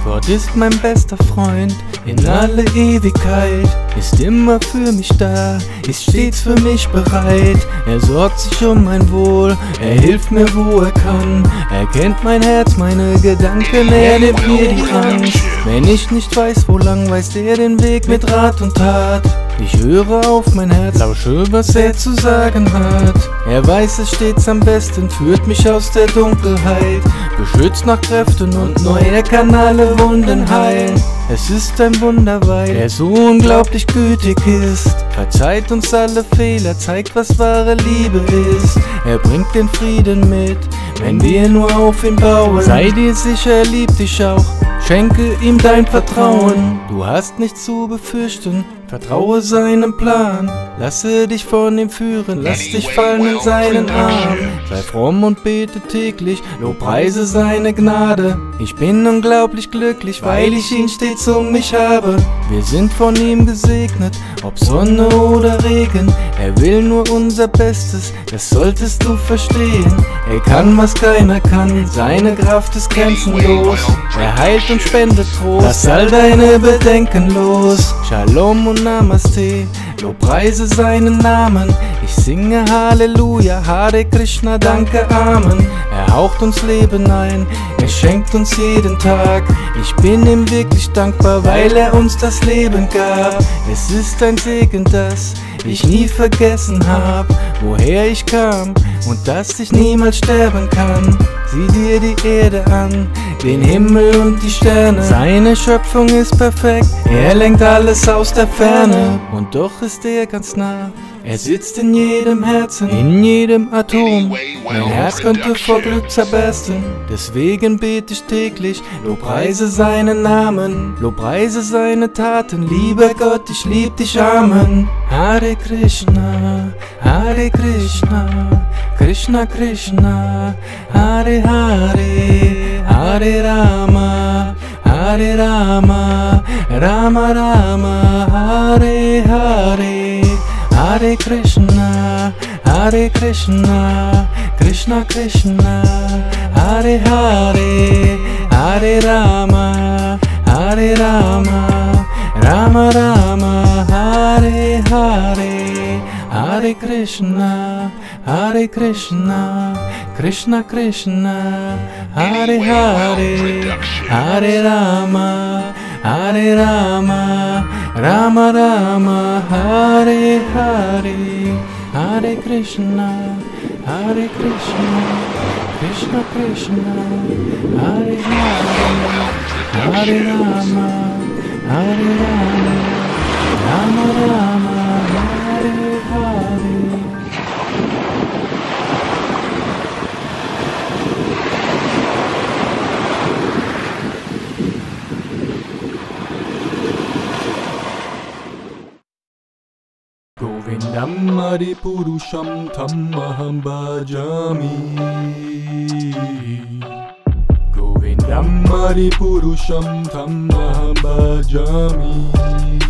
Gott ist mein bester Freund in alle Ewigkeit, ist immer für mich da, ist stets für mich bereit. Er sorgt sich um mein Wohl, er hilft mir wo er kann, er kennt mein Herz, meine Gedanken, er nimmt mir die Angst. Wenn ich nicht weiß wo lang, weist er den Weg mit Rat und Tat. Ich höre auf mein Herz, lausche was er zu sagen hat. Er weiß es stets am besten, führt mich aus der Dunkelheit, beschützt nach Kräften und neu, er kann alle Wunden heilen. Es ist ein Wunder, weil er so unglaublich gütig ist, verzeiht uns alle Fehler, zeigt was wahre Liebe ist. Er bringt den Frieden mit, wenn wir nur auf ihn bauen. Sei dir sicher, er liebt dich auch, schenke ihm dein Vertrauen. Du hast nichts zu befürchten, vertraue seinem Plan. Lasse dich von ihm führen, lass dich fallen in seinen Arm. Sei fromm und bete täglich, lobpreise seine Gnade. Ich bin unglaublich glücklich, weil ich ihn stets um mich habe. Wir sind von ihm gesegnet, ob Sonne oder Regen. Er will nur unser Bestes, das solltest du verstehen. Er kann, was keiner kann, seine Kraft ist grenzenlos. Er heilt und spendet Trost, lass all deine Bedenken los. Shalom und Namaste, lobpreise seinen Namen. Ich singe Halleluja, Hare Krishna, danke, Amen. Er haucht uns Leben ein, er schenkt uns jeden Tag. Ich bin ihm wirklich dankbar, weil er uns das Leben gab. Es ist ein Segen, dass ich nie vergessen hab, woher ich kam und dass ich niemals sterben kann. Sieh dir die Erde an, den Himmel und die Sterne. Seine Schöpfung ist perfekt, er lenkt alles aus der Ferne. Und doch ist er ganz nah, er sitzt in jedem Herzen, in jedem Atom. Mein Herz könnte vor Glück zerbersten, deswegen bete ich täglich, lobpreise seinen Namen, lobpreise seine Taten. Lieber Gott, ich lieb dich, Amen. Hare Krishna, Hare Krishna, Krishna Krishna, Hare Hare, Hare Rama, Hare Rama, Rama Rama, Hare Hare. Hare Krishna, Hare Krishna, Krishna Krishna, Hare Hare, Hare Rama, Hare Rama, Rama Rama, Hare Hare. Hare Krishna, Hare Krishna, Krishna Krishna, Hare Hare, Hare Rama, Hare Rama, Rama Rama, Hare Hare. Hare Krishna, Hare Krishna, Krishna Krishna, Hare Hare, Hare Rama, Hare Rama, Rama Rama, Hare Hare. Govindam Adipurusham Tammaham Bhajami. Govindam Adipurusham Tammaham Bhajami.